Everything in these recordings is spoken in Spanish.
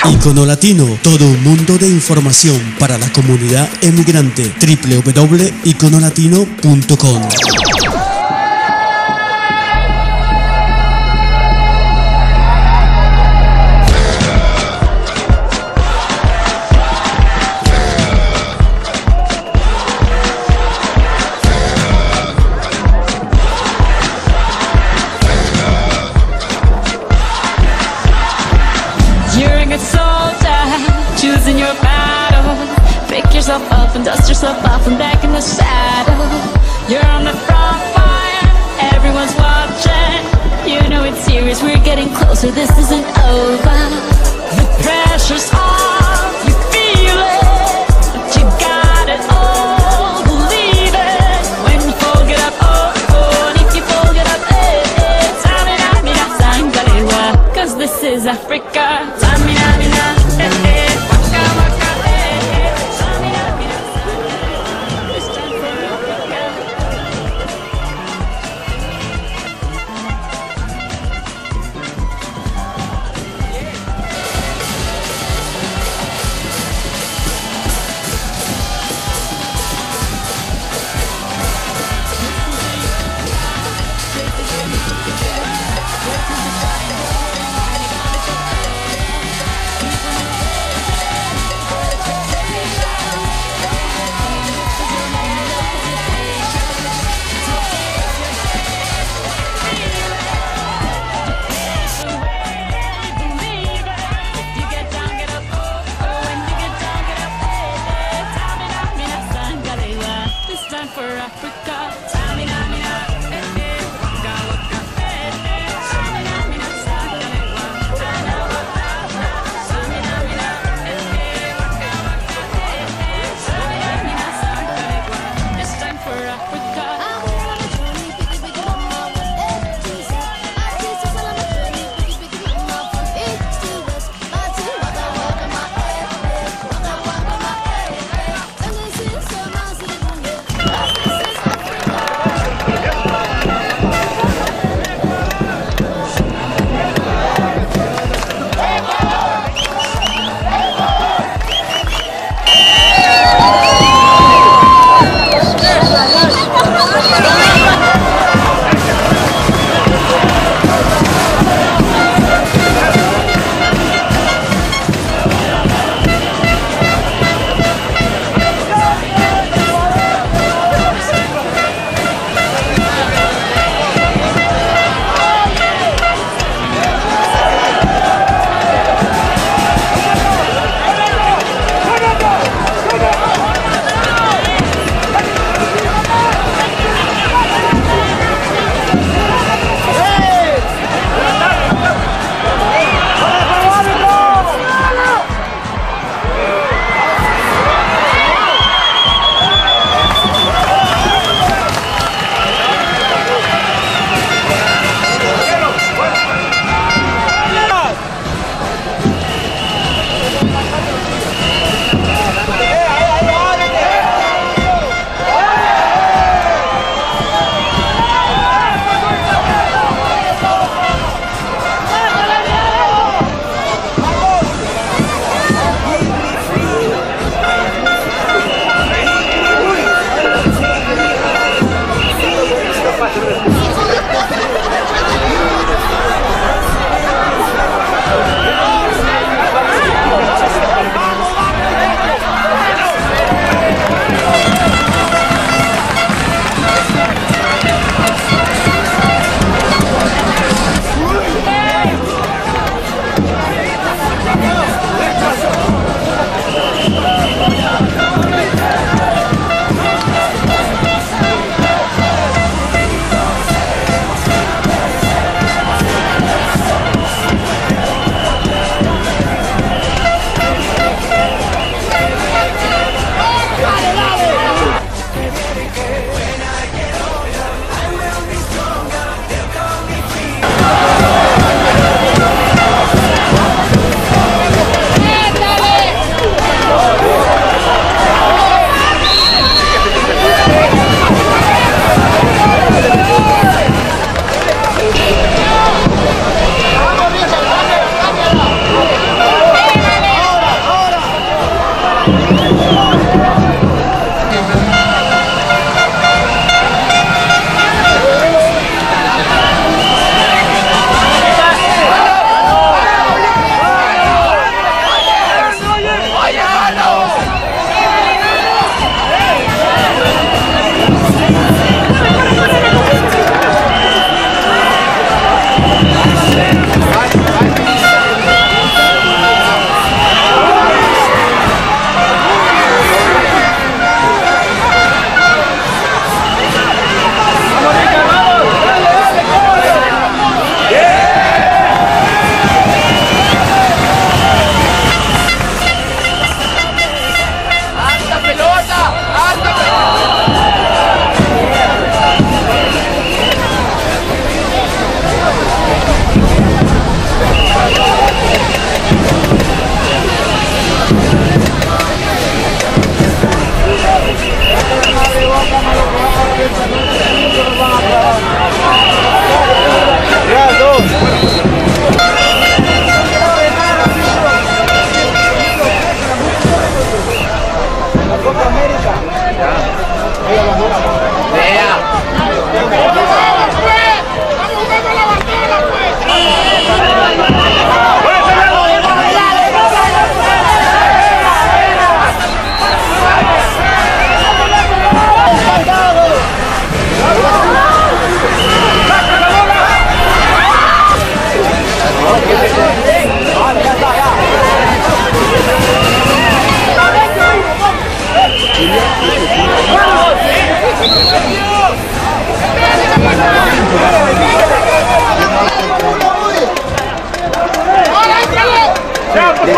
Icono Latino, todo un mundo de información para la comunidad emigrante. www.iconolatino.com. Choosing your battle, pick yourself up and dust yourself off and back in the saddle. You're on the front line, everyone's watching. You know it's serious, we're getting closer, this isn't over. The pressure's on, you feel it, but you got it all, believe it. When you fold it up, oh, oh, and if you fold it up, Samina, mina, sangalewa, cause this is Africa. Samina, mina, for Africa. Samina, mina, waka, waka, Samina, mina, sangalewa, Samina, mina, waka, waka, Samina, mina, sangalewa. It's time for Africa.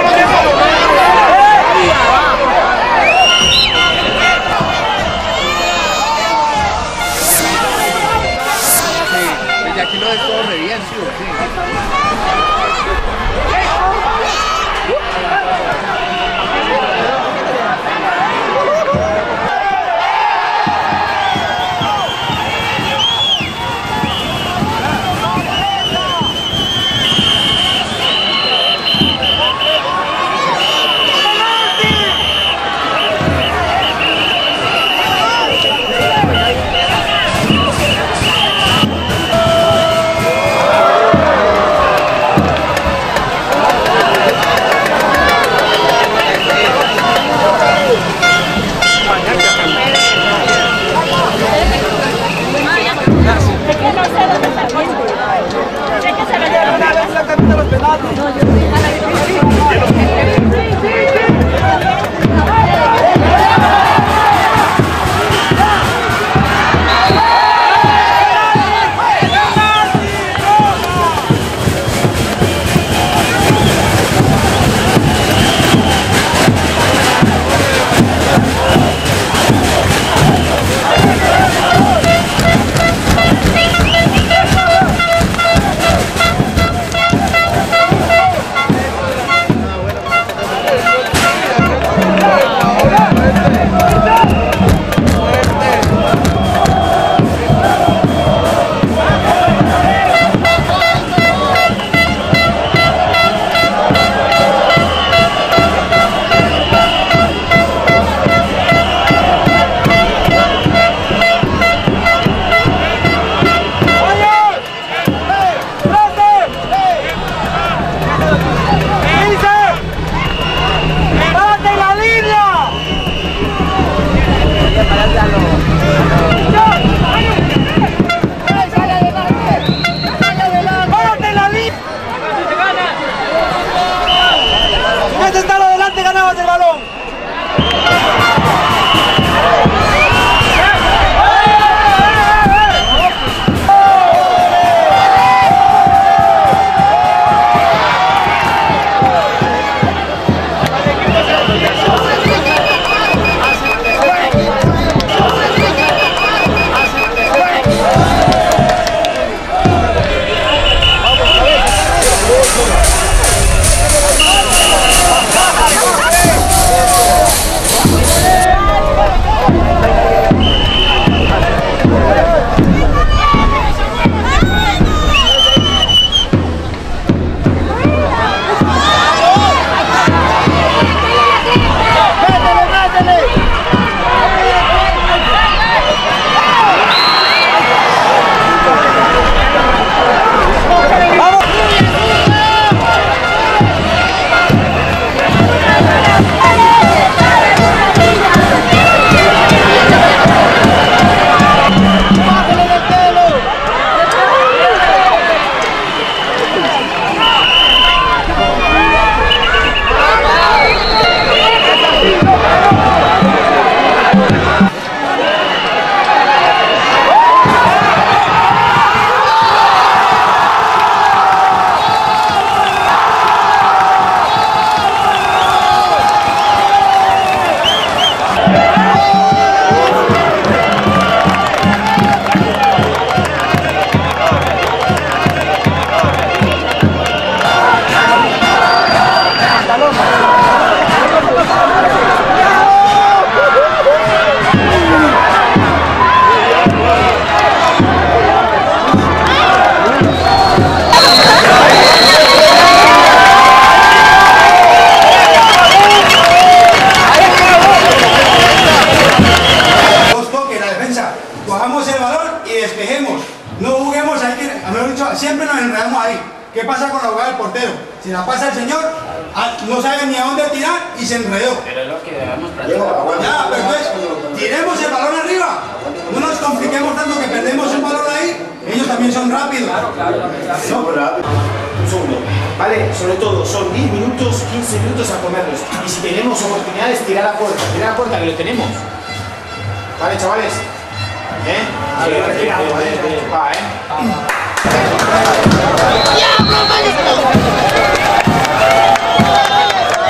Desde aquí lo ves todo re bien, sí, sí. siempre nos enredamos ahí. ¿Qué pasa con la jugada del portero? Si la pasa el señor, no sabe ni a dónde tirar y se enredó. Pero es lo que debemos practicar. Ya, pero entonces, tiremos el balón arriba. No nos compliquemos tanto que perdemos el balón ahí. Ellos también son rápidos. Claro. Un segundo. Vale, sobre todo, son 10 minutos, 15 minutos a comerlos. Y si tenemos oportunidades, tirar a puerta, que lo tenemos. Vale, chavales. Va,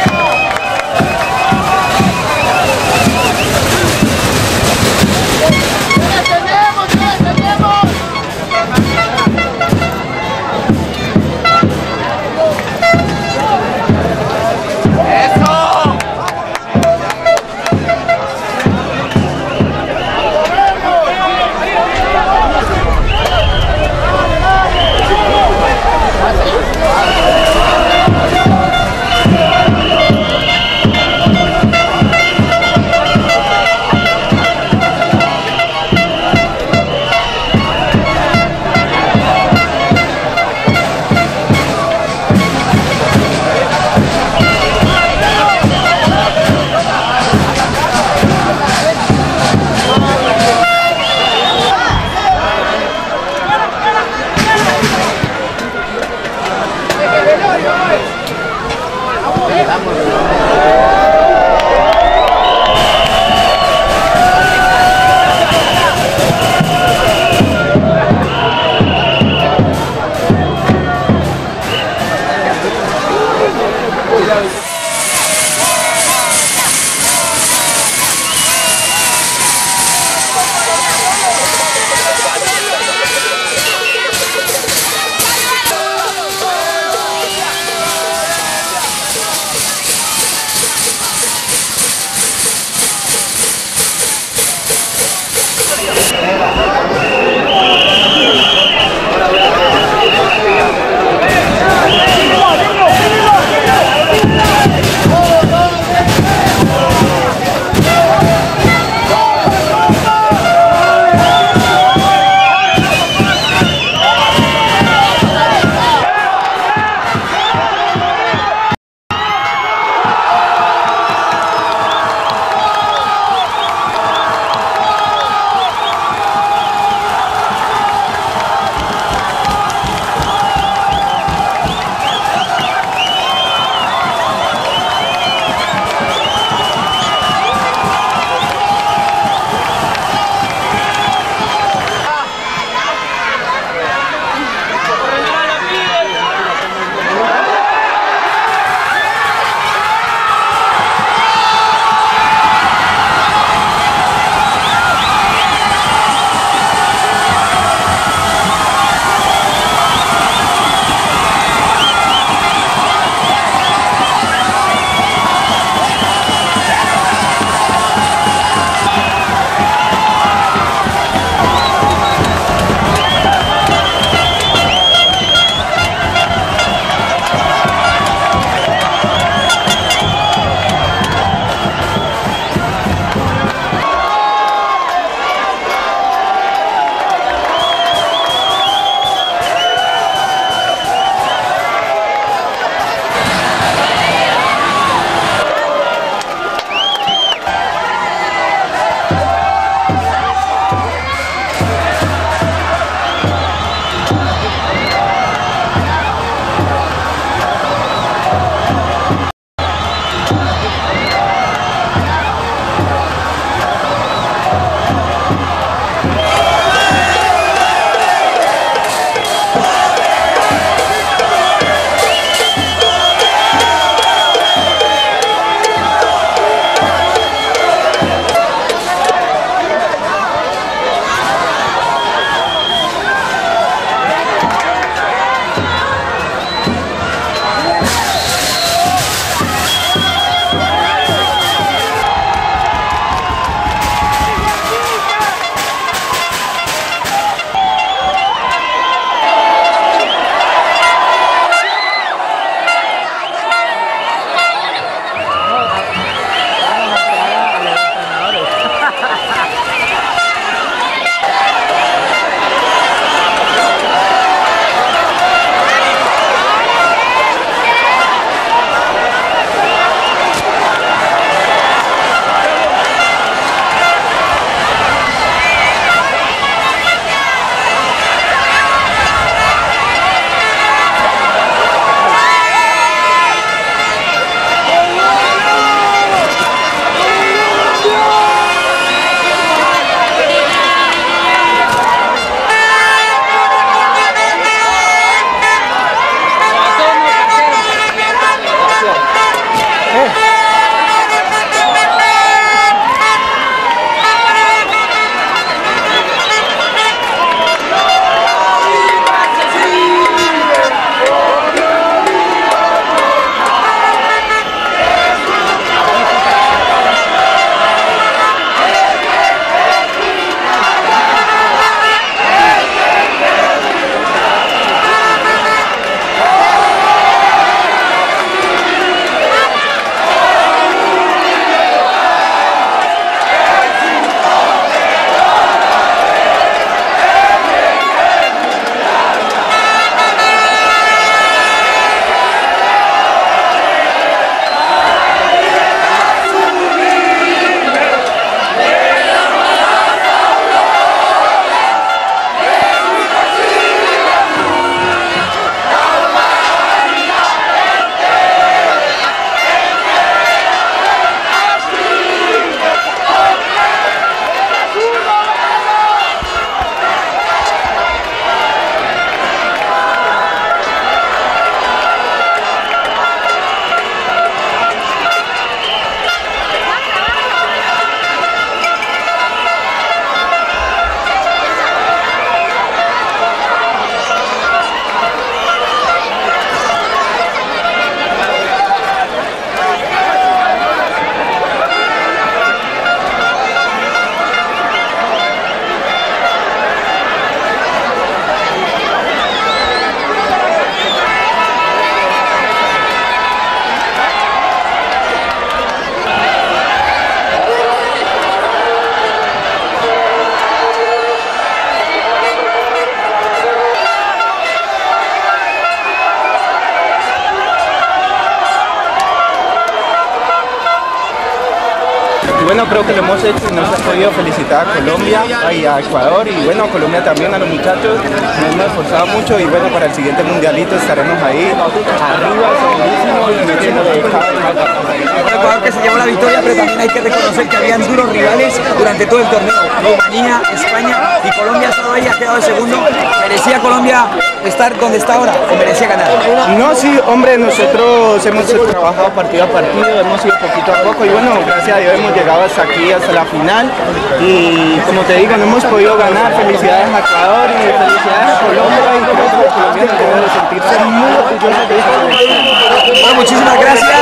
bueno, creo que lo hemos hecho y nos ha podido felicitar a Colombia y a Ecuador y bueno, a Colombia también, a los muchachos. Nos hemos esforzado mucho y bueno, para el siguiente mundialito estaremos ahí arriba, segurísimo y metiéndole cada Un Ecuador que se llevó la victoria, pero también hay que reconocer que habían duros rivales durante todo el torneo. Rumanía, España y Colombia ha estado ahí, ha quedado de segundo. ¿Merecía Colombia estar donde está ahora o merecía ganar? No, sí, hombre, nosotros hemos trabajado partido a partido, hemos ido poquito a poco y bueno, gracias a Dios hemos llegado hasta aquí, hasta la final y como te digo, no hemos podido ganar. Felicidades a Ecuador y felicidades a Colombia y creo que los colombianos deben de sentirse muy orgullosos de esto. Bueno, muchísimas gracias.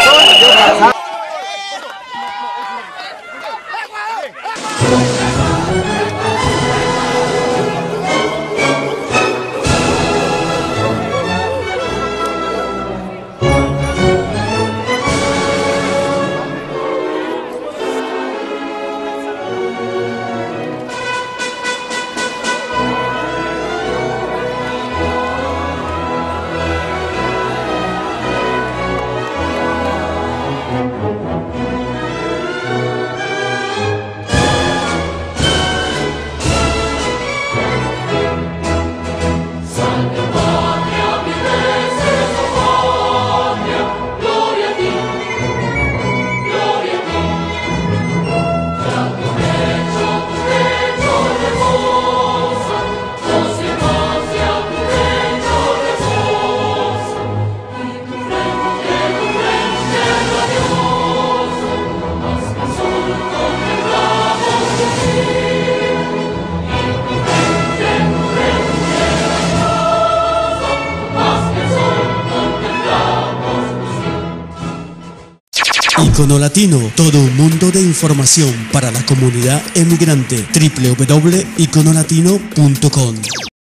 Icono Latino, todo un mundo de información para la comunidad emigrante. www.iconolatino.com